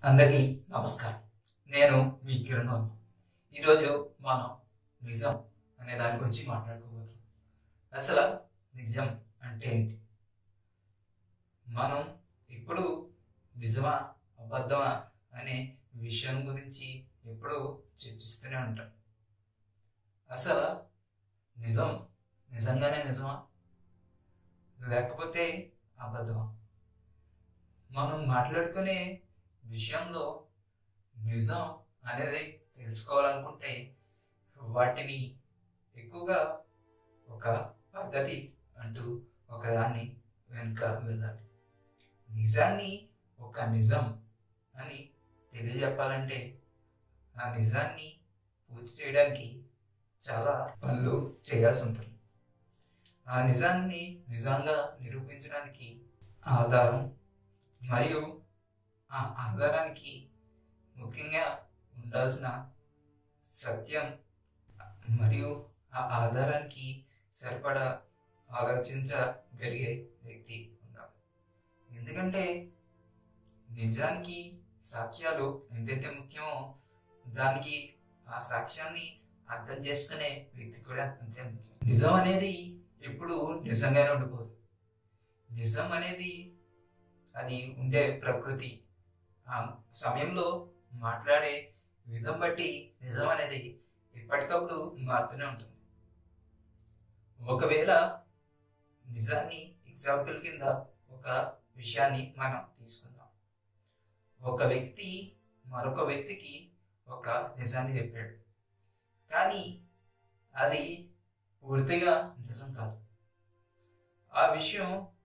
అందరికీ నమస్కారం. నేను మీ కిరణ్ వర్మ. ఈరోజు మనం నిజం అనే దాని గురించి మాట్లాడుకోబోతున్నాం. అసలు నిజం అంటే ఏంటి? మనం ఇప్పుడు నిజమా అబద్ధమా అనే విషయం గురించి ఎప్పుడు చర్చిస్తూనే ఉంటాం. అసలు నిజం నిజంగానే నిజమా లేకపోతే అబద్ధమా? మనం మాట్లాడుకునే విషయంలో నిజం అనేది తెలుసుకోవాలనుకుంటే వాటిని ఎక్కువగా ఒక పద్ధతి అంటూ ఒకదాన్ని వెనుక వెళ్ళాలి. నిజాన్ని ఒక నిజం అని తెలియజెప్పాలంటే ఆ నిజాన్ని పూర్తి చేయడానికి చాలా పనులు చేయాల్సి ఉంటుంది. ఆ నిజాన్ని నిజంగా నిరూపించడానికి ఆధారం మరియు ఆ ఆధారానికి ముఖ్యంగా ఉండాల్సిన సత్యం మరియు ఆ ఆధారానికి సరిపడా ఆలోచించగలిగే వ్యక్తి ఉండాలి. ఎందుకంటే నిజానికి సాక్ష్యాలు ఎంతైతే ముఖ్యమో దానికి ఆ సాక్ష్యాన్ని అర్థం చేసుకునే వ్యక్తి కూడా అంతే ముఖ్యం. నిజం అనేది ఎప్పుడు నిజంగానే ఉండిపోదు. నిజం అనేది అది ఉండే ప్రకృతి, ఆ సమయంలో మాట్లాడే విధం బట్టి నిజం అనేది ఎప్పటికప్పుడు మారుతూనే ఉంటుంది. ఒకవేళ నిజాన్ని ఎగ్జాంపుల్ కింద ఒక విషయాన్ని మనం తీసుకుందాం. ఒక వ్యక్తి మరొక వ్యక్తికి ఒక నిజాన్ని చెప్పాడు, కానీ అది పూర్తిగా నిజం కాదు. ఆ విషయం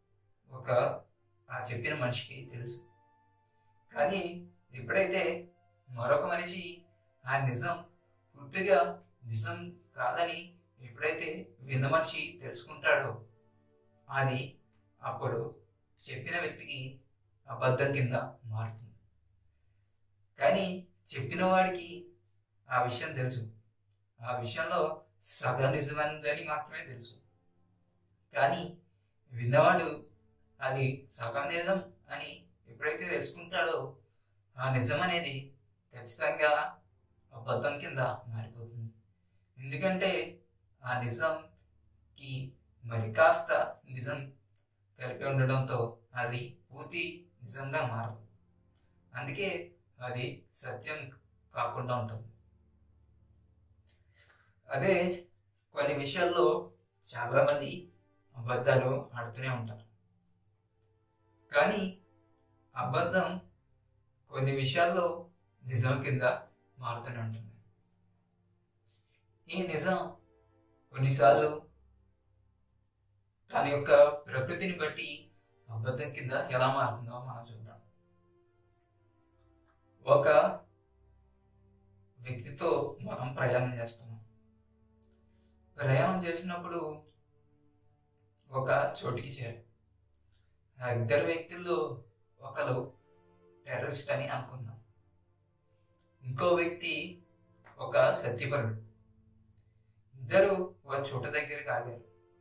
ఆ చెప్పిన మనిషికి తెలుసు, కానీ ఎప్పుడైతే మరొక మనిషి ఆ నిజం పూర్తిగా నిజం కాదని ఎప్పుడైతే విన్న మనిషి తెలుసుకుంటాడో అది అప్పుడు చెప్పిన వ్యక్తికి అబద్ధం కింద మారుతుంది. కానీ చెప్పిన వాడికి ఆ విషయం తెలుసు, ఆ విషయంలో సగం నిజమైనదని మాత్రమే తెలుసు. కానీ విన్నవాడు అది సగం నిజం అని ఎప్పుడైతే తెలుసుకుంటాడో ఆ నిజం అనేది ఖచ్చితంగా అబద్ధం కింద మారిపోతుంది. ఎందుకంటే ఆ నిజంకి మరి కాస్త నిజం కలిపి ఉండడంతో అది పూర్తి నిజంగా మారదు. అందుకే అది సత్యం కాకుండా ఉంటుంది. అదే కొన్ని విషయాల్లో చాలా మంది అబద్ధాలు ఆడుతూనే ఉంటారు, కానీ అబద్ధం కొన్ని విషయాల్లో నిజం కింద మారుతూనే ఉంటుంది. ఈ నిజం కొన్నిసార్లు తన యొక్క ప్రకృతిని బట్టి అబద్ధం కింద ఎలా మారుతుందో మనం చూద్దాం. ఒక వ్యక్తితో మనం ప్రయాణం చేస్తున్నాం. ప్రయాణం చేసినప్పుడు ఒక చోటికి చేరాం. ఆ ఇద్దరు వ్యక్తుల్లో ఒకరు టెర్రరిస్ట్ అని అనుకుందాం, ఇంకో వ్యక్తి ఒక సత్యపరుడు. ఇద్దరు ఒక చోట దగ్గరికి ఆగారు.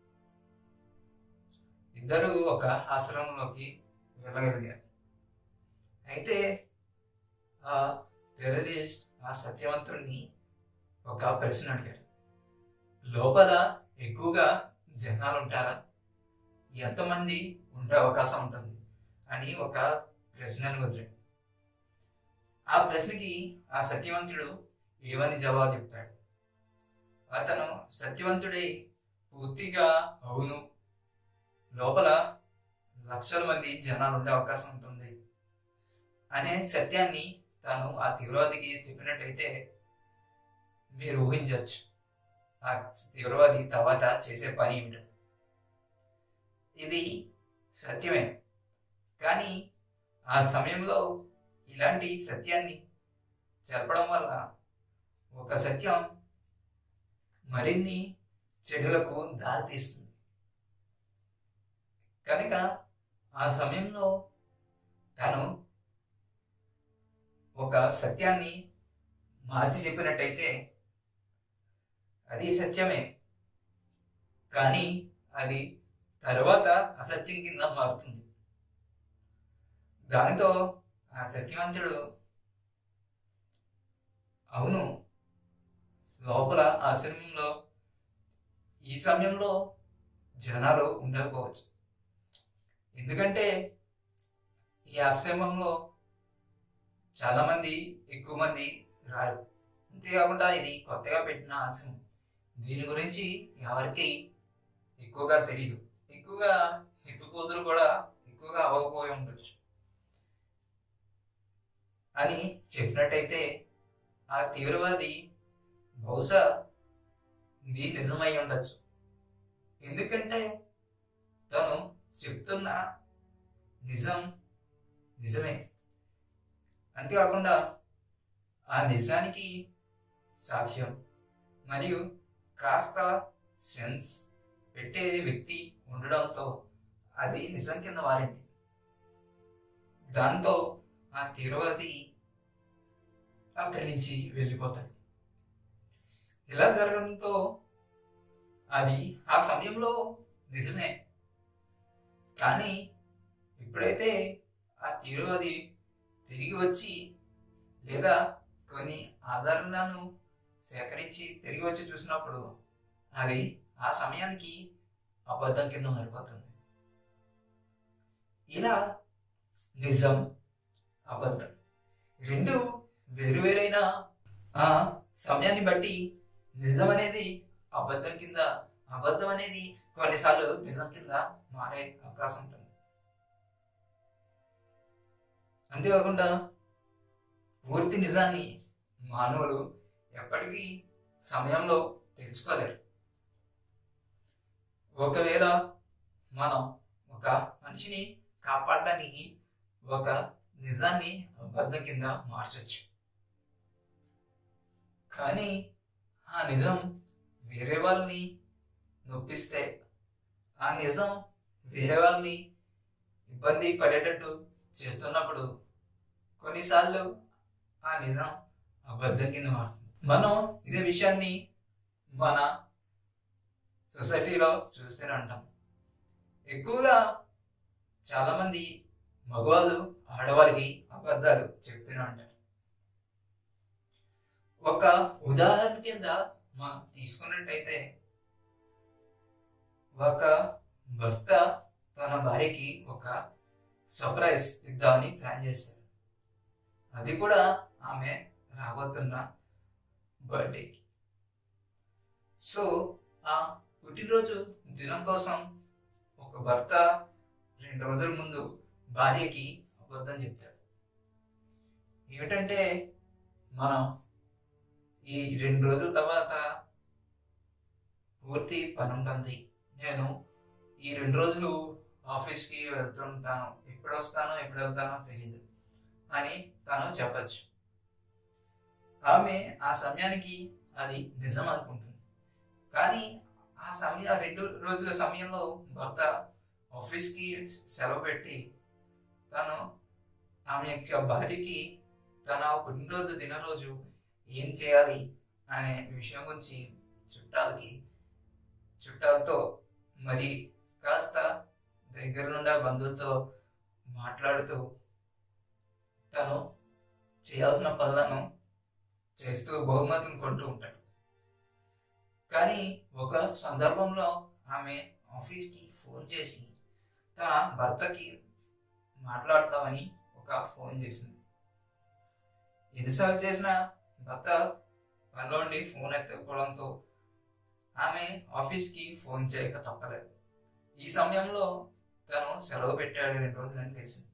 ఇద్దరు ఒక ఆశ్రమంలోకి వెళ్ళగలిగారు. అయితే ఆ టెర్రరిస్ట్ ఆ సత్యవంతుడిని ఒక ప్రశ్న అడిగాడు. లోపల ఎక్కువగా జనాలు ఉంటారా? ఎంతమంది ఉండే అవకాశం ఉంటుంది అని ఒక ప్రశ్నను వదిలాడు. ఆ ప్రశ్నకి ఆ సత్యవంతుడు ఏమని జవాబు చెప్తాడు? అతను సత్యవంతుడై పూర్తిగా అవును, లోపల లక్షల మంది జనాలు ఉండే అవకాశం ఉంటుంది అనే సత్యాన్ని తాను ఆ తీవ్రవాదికి చెప్పినట్టయితే మీరు ఊహించవచ్చు ఆ తీవ్రవాది తర్వాత చేసే పని ఏమిటో. ఇది సత్యమే, కానీ ఆ సమయంలో ఇలాంటి సత్యాన్ని చెప్పడం వల్ల ఒక సత్యం మరిన్ని చెడులకు దారితీస్తుంది. కనుక ఆ సమయంలో తను ఒక సత్యాన్ని మార్చి చెప్పినట్టయితే అది సత్యమే, కానీ అది తర్వాత అసత్యం కింద మారుతుంది. దానితో ఆ సత్యవంతుడు అవును, లోపల ఆశ్రమంలో ఈ సమయంలో జనాలు ఉండకపోవచ్చు. ఎందుకంటే ఈ ఆశ్రమంలో చాలా మంది, ఎక్కువ మంది రారు. అంతేకాకుండా ఇది కొత్తగా పెట్టిన ఆశ్రమం. దీని గురించి ఎవరికి ఎక్కువగా తెలియదు. ఎక్కువగా హితుపోతులు కూడా ఎక్కువగా అవ్వకపోయి ఉండొచ్చు అని చెప్పినట్టయితే ఆ తీవ్రవాది బహుశా ఇది నిజమై ఉండొచ్చు. ఎందుకంటే తను చెప్తున్న నిజమే. అంతేకాకుండా ఆ నిజానికి సాక్ష్యం మరియు కాస్త సెన్స్ పెట్టే వ్యక్తి ఉండడంతో అది నిజం కింద మారింది. దాంతో ఆ తీవ్రవాది అక్కడి నుంచి వెళ్ళిపోతాడు. ఇలా జరగడంతో అది ఆ సమయంలో నిజమే. కానీ ఎప్పుడైతే ఆ తీవ్రవాది తిరిగి వచ్చి లేదా కొన్ని ఆధారాలను సేకరించి తిరిగి వచ్చి చూసినప్పుడు అది ఆ సమయానికి అబద్ధం కింద మారిపోతుంది. ఇలా నిజం, అబద్ధం రెండు వేరువేరైన ఆ సమయాన్ని బట్టి నిజం అనేది అబద్ధం కింద, అబద్ధం అనేది కొన్నిసార్లు నిజం కింద మారే అవకాశం ఉంటుంది. అంతేకాకుండా పూర్తి నిజాన్ని మానవులు ఎప్పటికీ సమయంలో తెలుసుకోలేరు. ఒకవేళ మనం ఒక మనిషిని కాపాడడానికి ఒక నిజాన్ని అబద్ధం కింద మార్చొచ్చు. కానీ ఆ నిజం వేరే వాళ్ళని నొప్పిస్తే, ఆ నిజం వేరే వాళ్ళని ఇబ్బంది పడేటట్టు చేస్తున్నప్పుడు కొన్నిసార్లు ఆ నిజం అబద్ధం కింద మారుతుంది. మనం ఇదే విషయాన్ని మన సొసైటీలో చూస్తూనే ఉంటాం. ఎక్కువగా చాలా మంది మగవాళ్ళు ఆడవాళ్ళకి అబద్ధాలు చెప్తూనే ఉంటారు. ఒక ఉదాహరణ కింద మనం తీసుకున్నట్టయితే, ఒక భర్త తన భార్యకి ఒక సర్ప్రైజ్ ఇద్దామని ప్లాన్ చేశారు. అది కూడా ఆమె రాబోతున్న బర్త్డేకి. సో ఆ పుట్టినరోజు దినం కోసం ఒక భర్త 2 రోజుల ముందు భార్యకి అబద్ధం చెప్తాడు. ఏమిటంటే, మనం ఈ 2 రోజుల తర్వాత పూర్తి పని ఉంటుంది, నేను ఈ 2 రోజులు ఆఫీస్కి వెళ్తుంటాను, ఎప్పుడు వస్తానో ఎప్పుడు వెళ్తానో తెలీదు అని తను చెప్పచ్చు. ఆమె ఆ సమయానికి అది నిజం అనుకుంటుంది. కానీ ఆ 2 రోజుల సమయంలో భర్త ఆఫీస్కి సెలవు పెట్టి తను ఆమె యొక్క భార్యకి తన పుట్టినరోజు దినరోజు ఏం చేయాలి అనే విషయం గురించి చుట్టాలతో మరి కాస్త దగ్గరనుండా బంధువులతో మాట్లాడుతూ తను చేయాల్సిన పనులను చేస్తూ బహుమతులు కొంటూ ఉంటాడు. కానీ ఒక సందర్భంలో ఆమె ఆఫీస్కి ఫోన్ చేసి తన భర్తకి మాట్లాడతామని ఒక ఫోన్ చేసింది. ఎన్నిసార్లు చేసినా భర్త పనిలో ఉండి ఫోన్ ఎత్తకపోవడంతో ఆమె ఆఫీస్కి ఫోన్ చేయక తప్పలేదు. ఈ సమయంలో తను సెలవు పెట్టాడు 2 రోజులని తెలిసింది.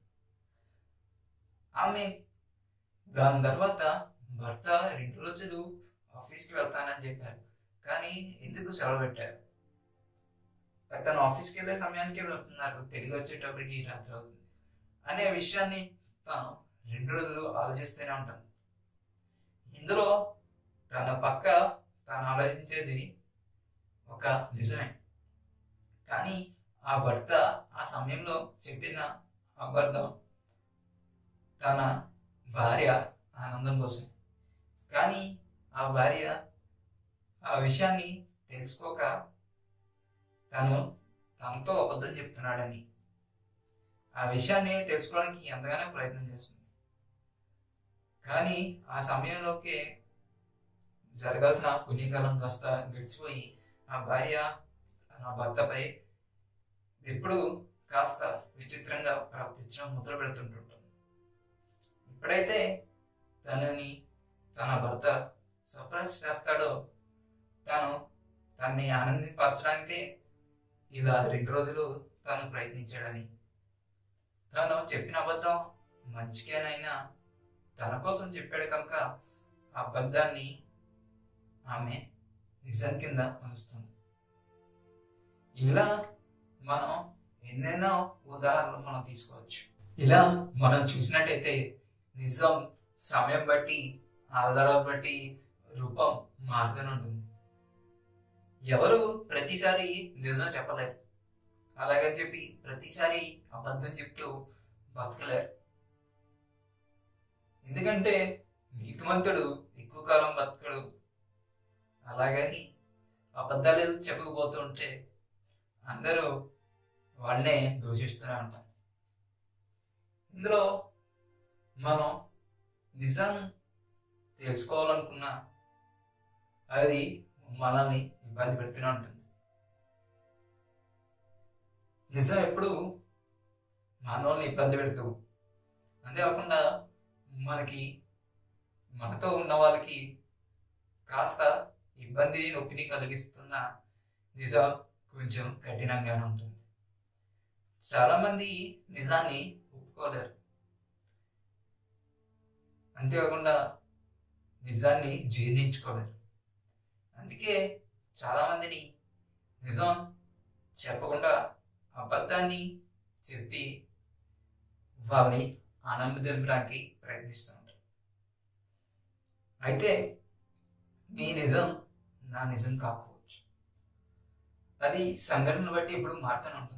ఆమె దాని తర్వాత భర్త 2 రోజులు ఆఫీస్కి వెళ్తానని చెప్పారు, కానీ ఎందుకు సెలవు పెట్టారు? తను ఆఫీస్కి వెళ్ళే సమయానికి వెళ్తున్నారు, తిరిగి వచ్చేటప్పటికి రాత్రి అవుతుంది అనే విషయాన్ని తాను 2 రోజులు ఆలోచిస్తూనే ఉంటాను. ఇందులో తన పక్క తాను ఆలోచించేది ఒక నిజమే. కానీ ఆ భర్త ఆ సమయంలో చెప్పిన అబద్ధం తన భార్య ఆనందం కోసం. కానీ ఆ భార్య ఆ విషయాన్ని తెలుసుకోక తనతో అబద్ధం చెప్తున్నాడని ఆ విషయాన్ని తెలుసుకోవడానికి ఎంతగానో ప్రయత్నం చేస్తుంది. కానీ ఆ సమయంలోకే జరగాల్సిన పుణ్యకాలం కాస్త గడిచిపోయి ఆ భార్య నా భర్తపై ఎప్పుడు కాస్త విచిత్రంగా ప్రవర్తించడం మొదలు పెడుతుంటుంటుంది. ఎప్పుడైతే తన భర్త సర్ప్రైజ్ చేస్తాడో తనని ఆనందపరచడానికే ఇలా 2 రోజులు తను ప్రయత్నించాడని, తను చెప్పిన అబద్ధం మంచికేనైనా తన కోసం చెప్పాడు కనుక ఆ అబద్ధాన్ని ఆమె నిజం కింద మలుస్తుంది. ఇలా మనం ఎన్నెన్నో ఉదాహరణలు మనం తీసుకోవచ్చు. ఇలా మనం చూసినట్టయితే నిజం సమయం బట్టి ఆధారాలు బట్టి రూపం మారుతూనే ఉంటుంది. ఎవరు ప్రతిసారి నిజం చెప్పలేరు, అలాగని చెప్పి ప్రతిసారి అబద్ధం చెప్తూ బతకలేరు. ఎందుకంటే నీతిమంతుడు ఎక్కువ కాలం బతకడు, అలాగని అబద్ధాలు చెప్పకపోతుంటే అందరూ వాళ్ళనే దూషిస్తూనే ఉంటారు. ఇందులో మనం నిజం తెలుసుకోవాలనుకున్నా అది మనల్ని ఇబ్బంది పెడుతూనే ఉంటుంది. నిజం ఎప్పుడు మనల్ని ఇబ్బంది పెడుతూ, అంతేకాకుండా మనతో ఉన్న వాళ్ళకి కాస్త ఇబ్బంది నొప్పిని కలిగిస్తున్న నిజం కొంచెం కఠినంగానే ఉంటుంది. చాలా మంది నిజాన్ని ఒప్పుకోలేరు, అంతేకాకుండా నిజాన్ని జీర్ణించుకోలేరు. అందుకే చాలా మందిని నిజం చెప్పకుండా అబద్ధాన్ని చెప్పి వాళ్ళని ఆనందించడానికి ప్రయత్నిస్తూ ఉంటారు. అయితే మీ నిజం నా నిజం కాకపోవచ్చు, అది సంఘటన బట్టి ఇప్పుడు మారుతూనే ఉంటుంది.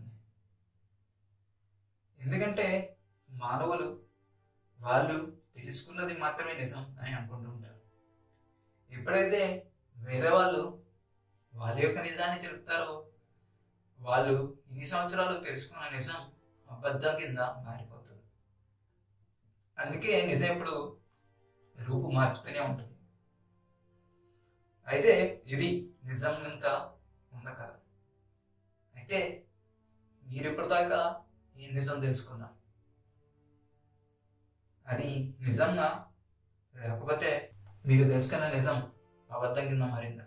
ఎందుకంటే మానవులు వాళ్ళు తెలుసుకున్నది మాత్రమే నిజం అని అనుకుంటూ ఉంటారు. ఎప్పుడైతే వేరే వాళ్ళు వాళ్ళ యొక్క నిజాన్ని తెలుపుతారో వాళ్ళు ఇన్ని సంవత్సరాలు తెలుసుకున్న నిజం అబద్ధం కింద మారిపోతుంది. అందుకే నిజం ఎప్పుడు రూపు మారుతూనే ఉంటుంది. అయితే ఇది నిజం కనుక ఉన్న కథ. అయితే మీరు ఇప్పటిదాకా ఏం నిజం తెలుసుకున్నారు? అది నిజంగా, లేకపోతే మీరు తెలుసుకున్న నిజం అబద్ధం కింద మారిందా?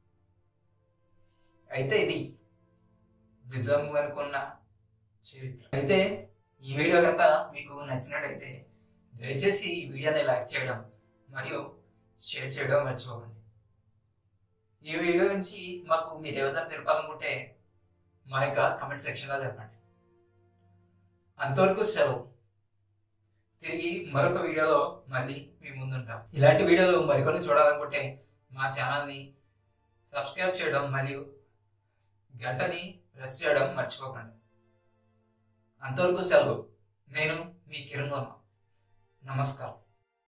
అయితే ఇది నిజం అనుకున్న చరిత్ర. అయితే ఈ వీడియో కనుక మీకు నచ్చినట్టయితే దయచేసి ఈ వీడియోని లైక్ చేయడం మరియు షేర్ చేయడం మర్చిపోకండి. ఈ వీడియో నుంచి మాకు మీరు ఏదైనా తెలపాలనుకుంటే మా యొక్క కమెంట్ సెక్షన్లో తెలపండి. అంతవరకు సెలవు. తిరిగి మరొక వీడియోలో మళ్ళీ మీ ముందుంటాం. ఇలాంటి వీడియోలు మరికొన్ని చూడాలనుకుంటే మా ఛానల్ని సబ్స్క్రైబ్ చేయడం మరియు గంటని ప్రెస్ చేయడం మర్చిపోకండి. అంతవరకు సెలవు. నేను మీ కిరణ్ వర్మ. నమస్కారం.